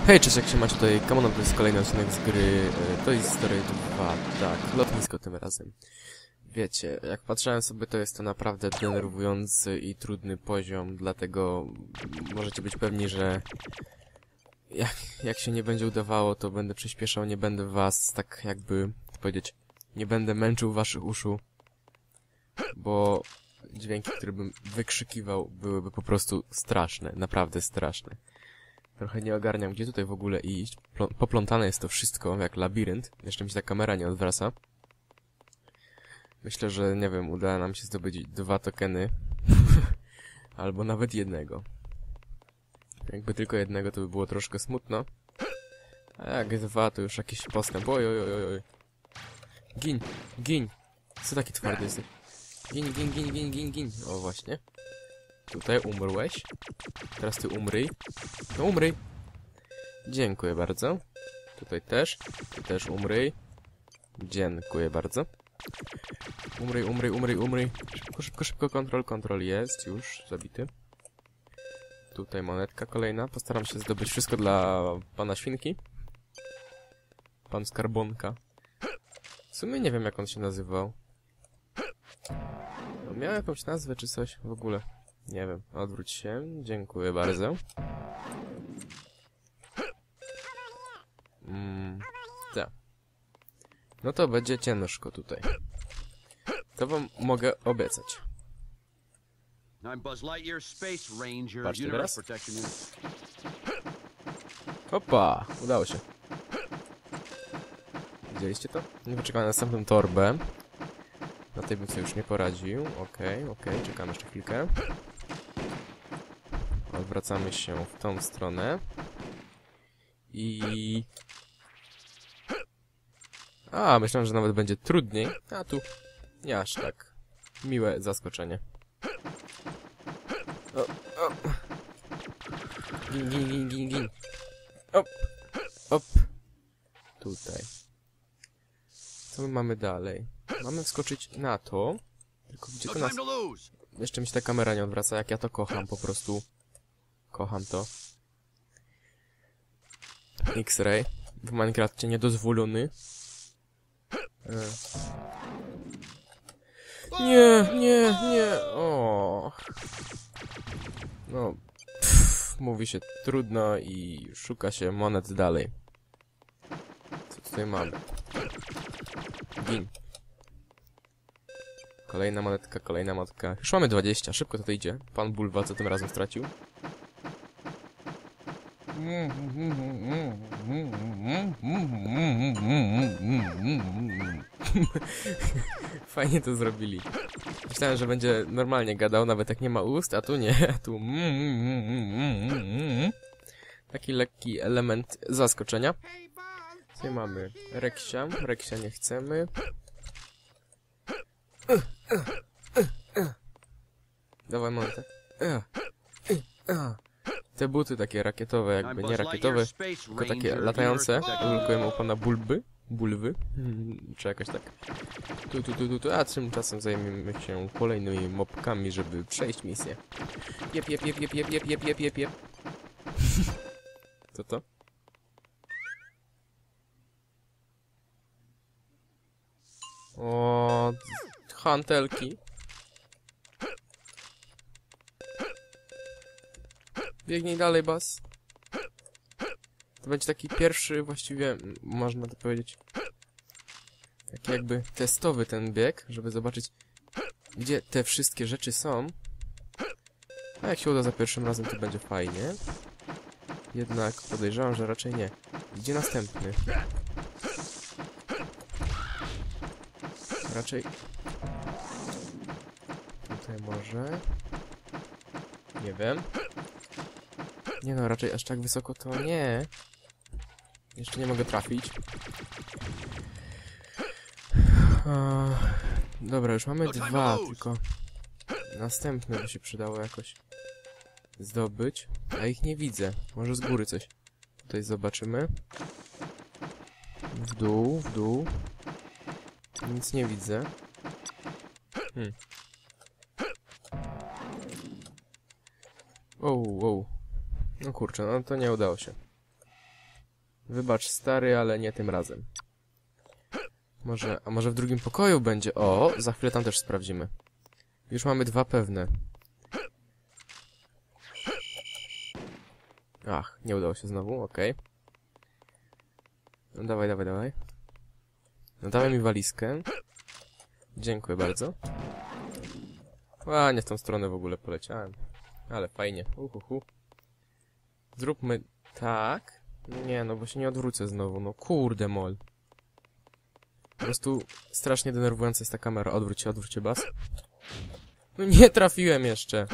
Hej, cześć, jak się macie tutaj? Kamono, to jest kolejny odcinek z gry Toy Story 2, tak, lotnisko tym razem. Wiecie, jak patrzyłem sobie, to jest to naprawdę denerwujący i trudny poziom, dlatego możecie być pewni, że jak się nie będzie udawało, to będę przyspieszał, nie będę was, tak jakby powiedzieć, nie będę męczył waszych uszu, bo dźwięki, które bym wykrzykiwał, byłyby po prostu straszne, naprawdę straszne. Trochę nie ogarniam, gdzie tutaj w ogóle iść. Poplątane jest to wszystko, jak labirynt. Jeszcze mi się ta kamera nie odwraca. Myślę, że, nie wiem, uda nam się zdobyć 2 tokeny. Albo nawet jednego. Jakby tylko jednego, to by było troszkę smutno. A jak 2, to już jakiś postęp. Oj, oj, oj, oj. Gin, gin. Co taki twardy jesteś? Gin, gin, gin, gin, gin, gin. O, właśnie. Tutaj umrłeś. Teraz ty umryj. No umryj. Dziękuję bardzo. Tutaj też. Ty też umryj. Dziękuję bardzo. Umryj, umryj, umryj, umryj. Szybko, szybko, szybko. Kontrol jest. Już zabity. Tutaj monetka kolejna. Postaram się zdobyć wszystko dla pana Świnki. Pan Skarbonka. W sumie nie wiem, jak on się nazywał. No, miał jakąś nazwę czy coś w ogóle. Nie wiem. Odwróć się. Dziękuję bardzo. Tak. No to będzie ciężko tutaj. To wam mogę obiecać. Patrzcie teraz. Opa! Udało się. Widzieliście to? Nie poczekałem na następną torbę. Na tej bym sobie już nie poradził. Okej, czekamy jeszcze chwilkę. Odwracamy się w tą stronę. I... A, myślałem, że nawet będzie trudniej. A tu nie aż tak. Miłe zaskoczenie. O. Gin, gin, gin, gin, gin. Op. Op. Tutaj. Co my mamy dalej? Mamy wskoczyć na to. Tylko gdzie to nas... Jeszcze mi się ta kamera nie odwraca, jak ja to kocham po prostu. Kocham to. X-Ray. W Minecrafcie niedozwolony. Nie, nie, nie. O. No. Mówi się trudno i szuka się monet dalej. Co tutaj mamy? Gin. Kolejna monetka, kolejna monetka. Już mamy 20. Szybko to idzie. Pan Bulwa, co tym razem stracił? Fajnie to zrobili. Myślałem, że będzie normalnie gadał, nawet jak nie ma ust, a tu nie. A tu... Taki lekki element zaskoczenia. Tutaj mamy Reksia. Reksia nie chcemy. Dawaj monetę. Te buty takie rakietowe, jakby nie rakietowe, tylko takie latające. Lukujemy u pana Bulwy. Czy jakoś tak. A tymczasem zajmiemy się kolejnymi mopkami, żeby przejść misję. Jep. Co to? O, hantelki. Biegnij dalej, Bas. To będzie taki pierwszy, właściwie, można to powiedzieć, taki jakby testowy ten bieg, żeby zobaczyć, gdzie te wszystkie rzeczy są. A jak się uda za pierwszym razem, to będzie fajnie. Jednak podejrzewam, że raczej nie. Gdzie następny? Raczej... Tutaj może... Nie wiem. Nie no, raczej aż tak wysoko to nie. Jeszcze nie mogę trafić. Dobra, już mamy 2, tylko następne by się przydało jakoś zdobyć, a ich nie widzę. Może z góry coś. Tutaj zobaczymy. W dół. Nic nie widzę. Wow. No kurczę, no to nie udało się. Wybacz, stary, ale nie tym razem. A może w drugim pokoju będzie? O, za chwilę tam też sprawdzimy. Już mamy 2 pewne. Ach, nie udało się znowu, okej. No dawaj, dawaj, dawaj. No dawaj mi walizkę. Dziękuję bardzo. A, nie w tą stronę w ogóle poleciałem. Ale fajnie. Zróbmy tak. Nie, no bo się nie odwrócę znowu. No kurde mol. Po prostu strasznie denerwująca jest ta kamera. Odwróć się, bas. No nie trafiłem jeszcze.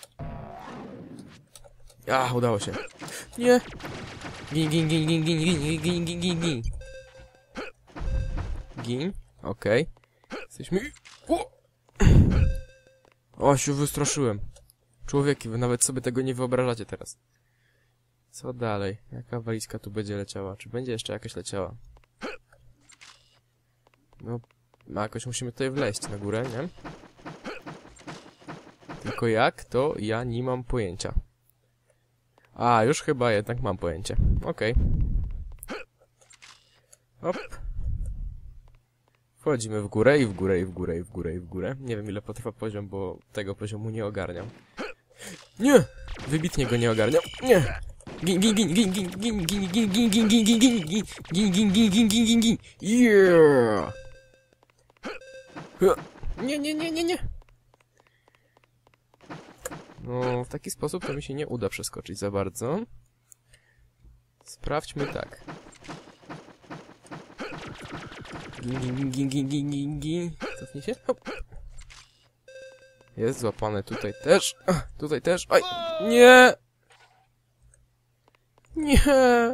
A, udało się. Nie. Gin, gin, gin, gin, gin, gin, gin, gin, gin, gin. Gin. Okej. Jesteśmy... O, się wystraszyłem. Człowieki, wy nawet sobie tego nie wyobrażacie teraz. Co dalej? Jaka walizka tu będzie leciała? Czy będzie jeszcze jakaś leciała? No, jakoś musimy tutaj wleźć na górę, nie? Tylko jak, to ja nie mam pojęcia. A, już chyba jednak mam pojęcie. Okej. Hop. Wchodzimy w górę i w górę i w górę i w górę i w górę. Nie wiem ile potrwa poziom, bo tego poziomu nie ogarniam. Nie! Wybitnie go nie ogarniam. Nie! Gin, gin, gin, gin, gin, gin, gin, gin, gin, gin, gin, gin, gin, gin, gin, gin, gin, gin, gin, gin. Yeah! Nie, nie, nie, nie, nie. No, w taki sposób to mi się nie uda przeskoczyć za bardzo. Sprawdźmy tak. Gin, gin, gin, gin, gin, gin, gin. Cofnij się. Hop. Jest złapane tutaj też. Tutaj też. Oj! Nie! Nie!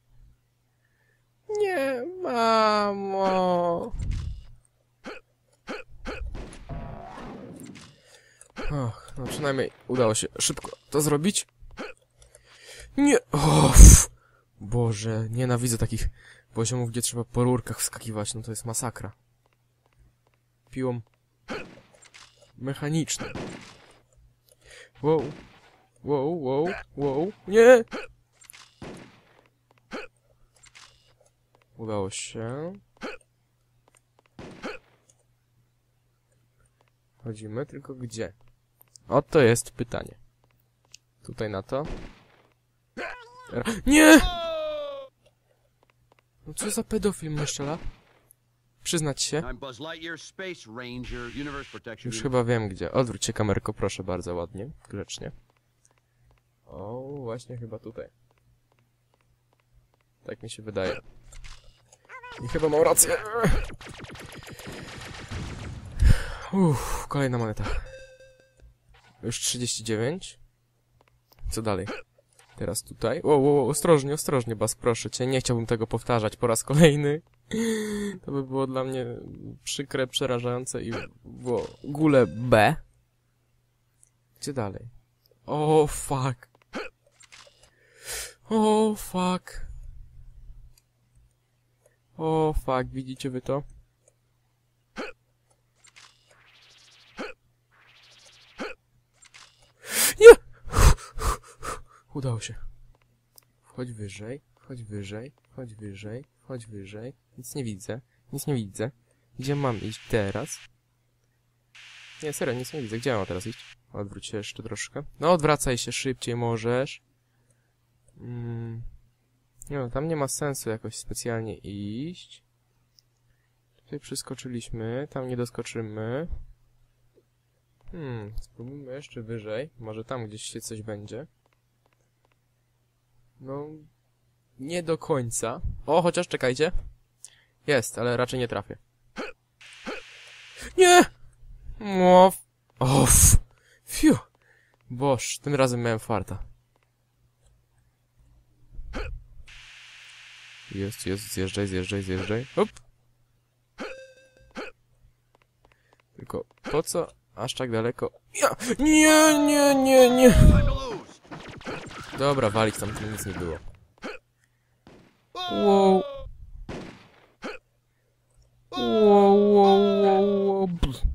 Nie, mamo! Och, no przynajmniej udało się szybko to zrobić. Nie! Uff. Boże, nienawidzę takich poziomów, gdzie trzeba po rurkach wskakiwać. No to jest masakra. Piłą mechaniczną. Wow. Wow, wow, wow. Nie! Udało się. Chodzimy, tylko gdzie? Oto jest pytanie. Tutaj na to. Nie! No co za pedofil mnie strzela? Przyznać się. Już chyba wiem gdzie. Odwróć się kamerko, proszę bardzo, ładnie, grzecznie. O, właśnie chyba tutaj. Tak mi się wydaje. I chyba mam rację. Kolejna moneta. Już 39. Co dalej? Teraz tutaj. Ostrożnie, ostrożnie, Bas, proszę cię. Nie chciałbym tego powtarzać po raz kolejny. To by było dla mnie przykre, przerażające i w ogóle B. Gdzie dalej? O, fuck. O, fuck. O, fuck, widzicie wy to? Nie! Udało się. Wchodź wyżej, wchodź wyżej, wchodź wyżej, wchodź wyżej. Nic nie widzę, nic nie widzę. Gdzie mam iść teraz? Nie, serio, nic nie widzę. Gdzie mam teraz iść? Odwróć się jeszcze troszkę. No, odwracaj się szybciej możesz. Nie no, tam nie ma sensu jakoś specjalnie iść. Tutaj przeskoczyliśmy, tam nie doskoczymy. Spróbujmy jeszcze wyżej. Może tam gdzieś się coś będzie. No, nie do końca. O, chociaż czekajcie. Jest, ale raczej nie trafię. Nie! Fiu! Boż, tym razem miałem farta. Jest, zjeżdżaj, zjeżdżaj, zjeżdżaj. Hop! Tylko po co aż tak daleko? Ja! Nie, nie, nie, nie! Dobra, walić tam nic nie było. Wow! Wow.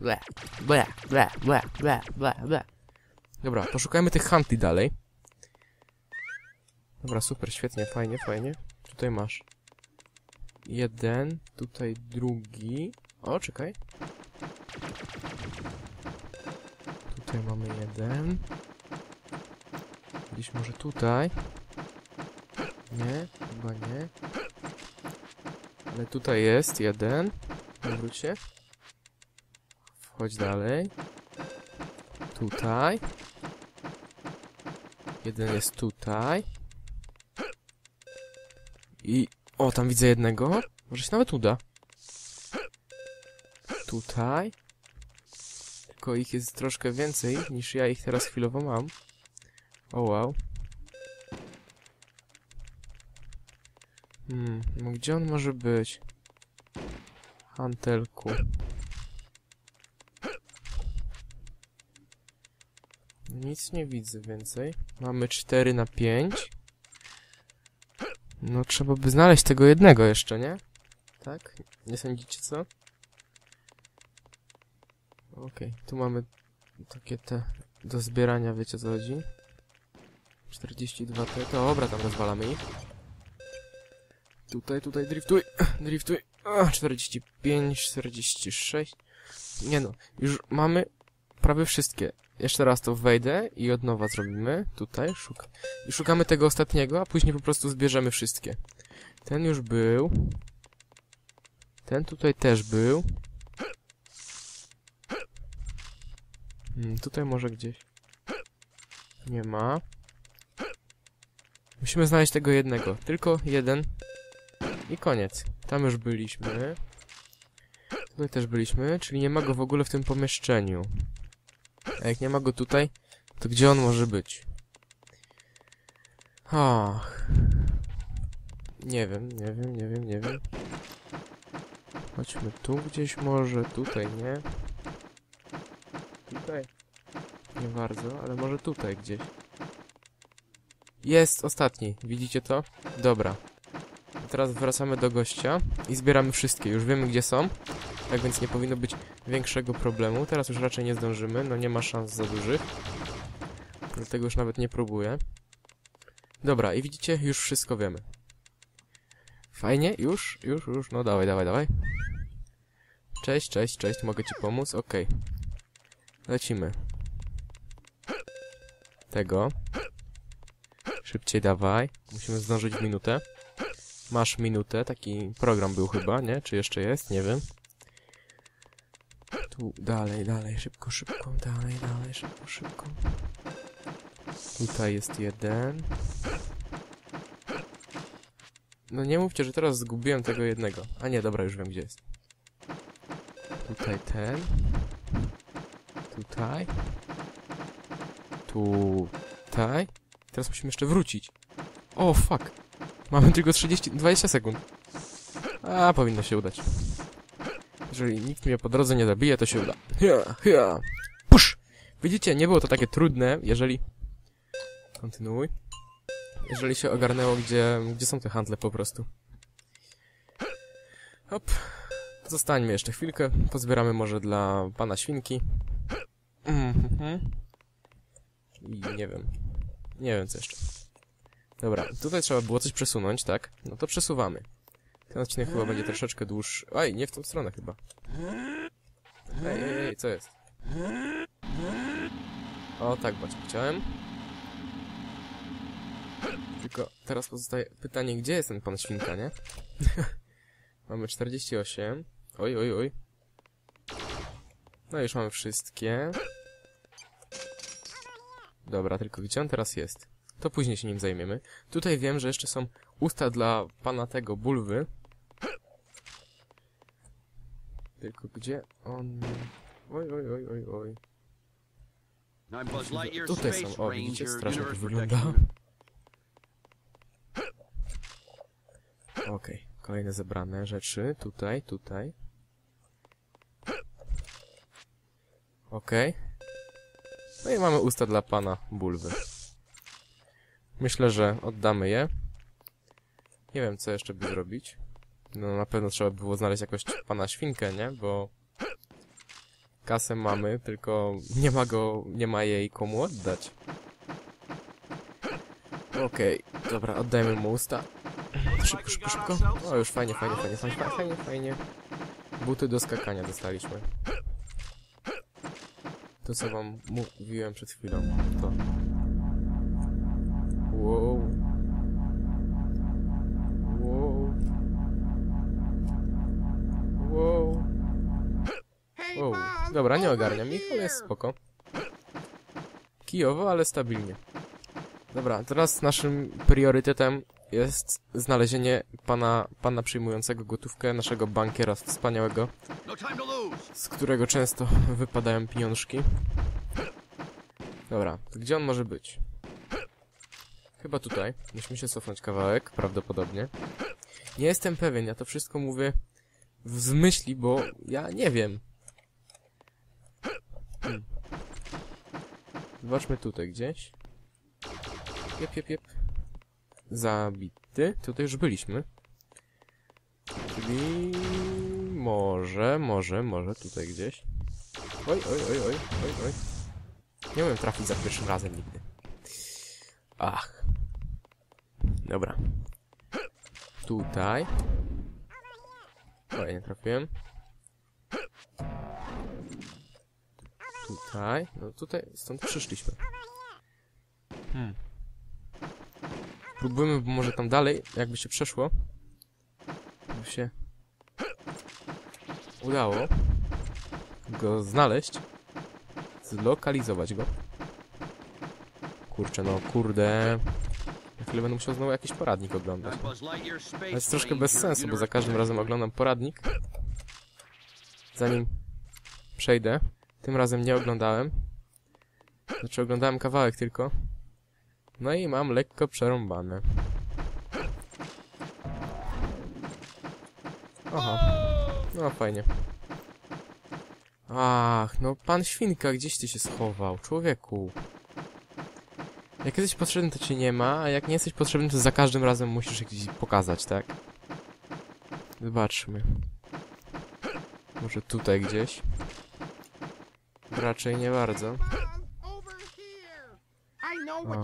Dobra, poszukajmy tych hunty dalej. Dobra, super, świetnie, fajnie, fajnie. tutaj masz. Jeden, tutaj drugi. O, czekaj. Tutaj mamy jeden. Gdzieś może tutaj. Nie, chyba nie. Ale tutaj jest jeden. Wróć się. Wchodź dalej. Tutaj. Jeden jest tutaj. I... O, tam widzę jednego. Może się nawet uda. Tutaj. Tylko ich jest troszkę więcej, niż ja ich teraz chwilowo mam. O, wow. No gdzie on może być? Hantelku. Nic nie widzę więcej. Mamy 4 na 5. No trzeba by znaleźć tego jednego jeszcze, nie? Tak? Nie sądzicie, co? Okej, tu mamy takie te do zbierania, wiecie co chodzi? 42 te, dobra, tam rozwalamy ich. Tutaj, driftuj, driftuj. 45, 46. Nie no, już mamy prawie wszystkie. Jeszcze raz to wejdę i od nowa zrobimy. Tutaj, i szukamy tego ostatniego, a później po prostu zbierzemy wszystkie. Ten już był. Ten tutaj też był. Tutaj może gdzieś. Nie ma. Musimy znaleźć tego jednego. Tylko jeden. I koniec. Tam już byliśmy. Tutaj też byliśmy, czyli nie ma go w ogóle w tym pomieszczeniu. A jak nie ma go tutaj, to gdzie on może być? Ach. Nie wiem. Chodźmy tu gdzieś może, tutaj nie. Tutaj. Nie bardzo, ale może tutaj gdzieś. Jest ostatni, widzicie to? Dobra. Teraz wracamy do gościa i zbieramy wszystkie. Już wiemy gdzie są, tak więc nie powinno być większego problemu. Teraz już raczej nie zdążymy, no nie ma szans za dużych. Dlatego już nawet nie próbuję. Dobra, i widzicie, już wszystko wiemy. Fajnie, już, no dawaj. Cześć, mogę ci pomóc? Okej. Lecimy. Tego. Szybciej dawaj. Musimy zdążyć w minutę. Masz minutę, taki program był chyba, nie? Czy jeszcze jest? Nie wiem. Tu, dalej, szybko, dalej, szybko. Tutaj jest jeden. No nie mówcie, że teraz zgubiłem tego jednego. A nie, dobra, już wiem gdzie jest. Tutaj ten. Tutaj. Tutaj. Teraz musimy jeszcze wrócić. O, fuck. Mamy tylko 20 sekund. A, powinno się udać. Jeżeli nikt mnie po drodze nie zabije, to się uda. Push! Widzicie, nie było to takie trudne, jeżeli... Kontynuuj. Jeżeli się ogarnęło, gdzie są te handle po prostu. Hop. Zostańmy jeszcze chwilkę. Pozbieramy może dla pana świnki. I nie wiem. Nie wiem co jeszcze. Dobra, tutaj trzeba było coś przesunąć, tak? No to przesuwamy. Ten odcinek chyba będzie troszeczkę dłuższy. Oj, nie w tą stronę chyba. Ej, co jest? O, tak właśnie chciałem. Tylko teraz pozostaje pytanie, gdzie jest ten pan świnka, nie? Mamy 48. Oj. No już mamy wszystkie. Dobra, tylko gdzie on teraz jest? To później się nim zajmiemy. Tutaj wiem, że jeszcze są usta dla pana tego bulwy. Tylko gdzie on... Oj. Tutaj są, o widzicie, strasznie to wygląda. Okej, kolejne zebrane rzeczy. Tutaj. Okej. No i mamy usta dla pana bulwy. Myślę, że oddamy je. Nie wiem, co jeszcze by zrobić. No na pewno trzeba by było znaleźć jakoś pana świnkę, nie? Bo kasę mamy, tylko nie ma jej komu oddać. Okej, dobra, oddajmy mu usta. Szybko, szybko, szybko. O, już fajnie. Buty do skakania dostaliśmy. To, co wam mówiłem przed chwilą. To. Wow. Wow. Wow. Wow. Dobra, nie ogarniam ich, ale jest spoko. Kijowo, ale stabilnie. Dobra, teraz naszym priorytetem jest znalezienie pana przyjmującego gotówkę, naszego bankiera wspaniałego, z którego często wypadają pieniążki. Dobra, to gdzie on może być? Chyba tutaj. Musimy się cofnąć kawałek, prawdopodobnie. Nie jestem pewien, ja to wszystko mówię w zmyśli, bo ja nie wiem. Zobaczmy tutaj gdzieś. Jep. Zabity. Tutaj już byliśmy. Czyli... Może tutaj gdzieś. Oj. Nie umiem trafić za pierwszym razem nigdy. Ach. Dobra. Tutaj. Oj, nie trafiłem. Tutaj. No tutaj, stąd przyszliśmy. Próbujemy, bo może tam dalej, jakby się przeszło, by się udało go znaleźć, zlokalizować go. Kurczę, no kurde. Na chwilę będę musiał znowu jakiś poradnik oglądać. To jest troszkę bez sensu, bo za każdym razem oglądam poradnik, zanim przejdę. Tym razem nie oglądałem. Znaczy oglądałem kawałek tylko. No i mam lekko przerąbane. Aha. No fajnie. Ach, no pan Świnka, gdzieś ty się schował? Człowieku. Jak jesteś potrzebny, to cię nie ma, a jak nie jesteś potrzebny, to za każdym razem musisz jakiś pokazać, tak? Zobaczmy. Może tutaj gdzieś? Raczej nie bardzo. O.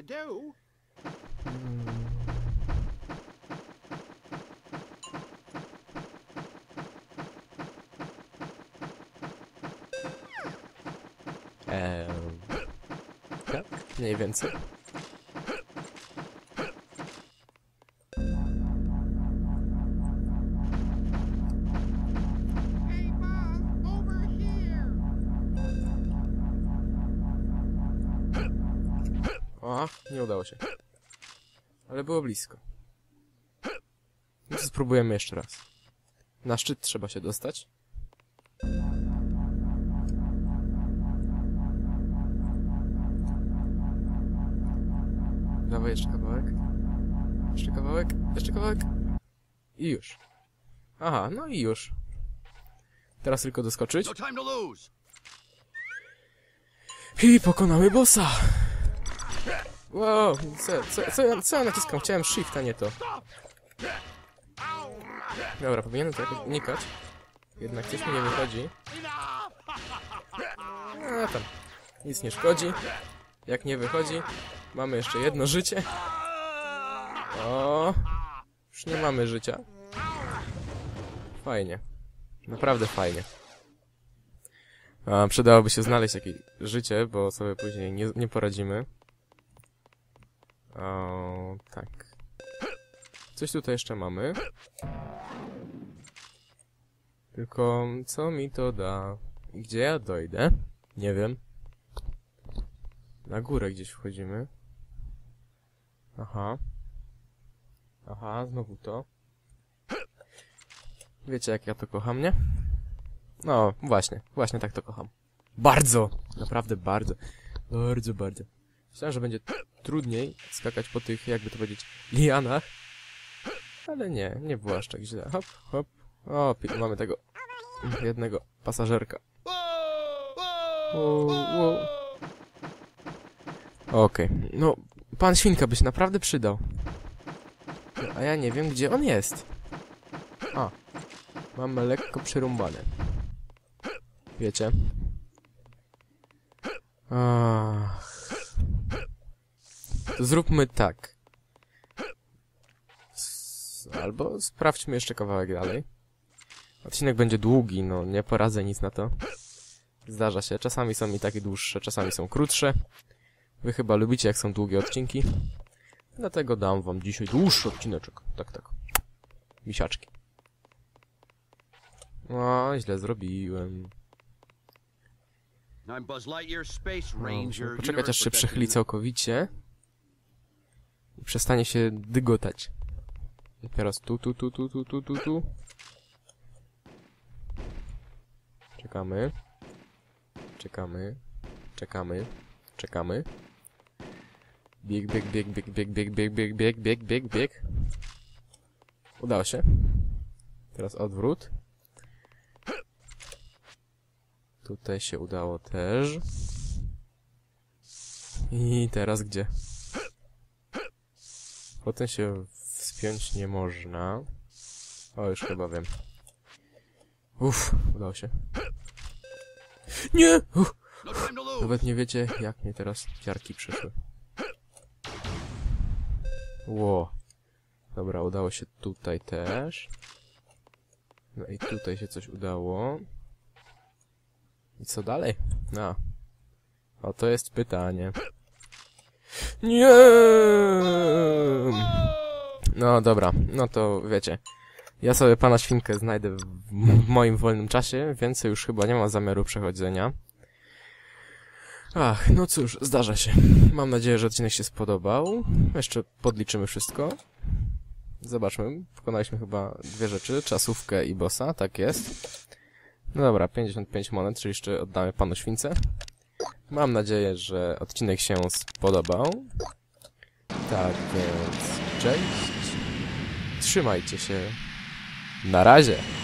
Tak, mniej więcej. O, nie udało się. Ale było blisko. No to spróbujemy jeszcze raz. Na szczyt trzeba się dostać. Dawaj jeszcze kawałek. Jeszcze kawałek. I już. Aha, no i już. Teraz tylko doskoczyć. I pokonamy bossa. Wow, co ja naciskam? Chciałem shift, a nie to. Dobra, powinienem to jakoś unikać. Jednak coś mi nie wychodzi. A tam. Nic nie szkodzi. Jak nie wychodzi, mamy jeszcze jedno życie. O, już nie mamy życia. Fajnie. Naprawdę fajnie. Przydałoby się znaleźć jakieś życie, bo sobie później nie poradzimy. O, tak. Coś tutaj jeszcze mamy. Tylko co mi to da? Gdzie ja dojdę? Nie wiem. Na górę gdzieś wchodzimy. Aha. Aha, znowu to. Wiecie, jak ja to kocham, nie? No, właśnie tak to kocham. Bardzo! Naprawdę bardzo. Bardzo. Myślałem, że będzie trudniej skakać po tych, jakby to powiedzieć, lianach. Ale nie było aż tak źle. Hop. O, mamy tego jednego pasażerka. Wow. Okej. No, pan Świnka by się naprawdę przydał. A ja nie wiem, gdzie on jest. A. Mamy lekko przerąbane. Wiecie? To zróbmy tak. albo sprawdźmy jeszcze kawałek dalej. Odcinek będzie długi, no nie poradzę nic na to. Zdarza się, czasami są i takie dłuższe, czasami są krótsze. Wy chyba lubicie, jak są długie odcinki. Dlatego dam wam dzisiaj dłuższy odcineczek. Tak, tak. Misiaczki. O, źle zrobiłem. Dobrze, poczekać aż się przechyli całkowicie. I przestanie się dygotać. I teraz tu. Czekamy. Bieg. Udało się. Teraz odwrót. Tutaj się udało też. I teraz gdzie? Potem się wspiąć nie można. O, już chyba wiem. Udało się. Nie! Nawet nie wiecie, jak mnie teraz ciarki przyszły. Ło. Dobra, udało się tutaj też. No i tutaj się coś udało. I co dalej? No. Oto jest pytanie. Nie! No dobra, no to wiecie. Ja sobie pana świnkę znajdę w moim wolnym czasie, więcej już chyba nie mam zamiaru przechodzenia. Ach, no cóż, zdarza się. Mam nadzieję, że odcinek się spodobał. Jeszcze podliczymy wszystko. Zobaczmy, pokonaliśmy chyba 2 rzeczy, czasówkę i bossa, tak jest. No dobra, 55 monet, czyli jeszcze oddamy panu śwince. Mam nadzieję, że odcinek się spodobał. Tak więc, cześć. Trzymajcie się. Na razie.